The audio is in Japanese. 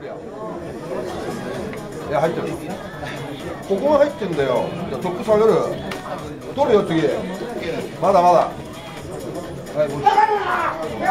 いや入ってる。ここが入ってんだよ。じゃあトップ下げる。取るよ次。まだまだ。はい、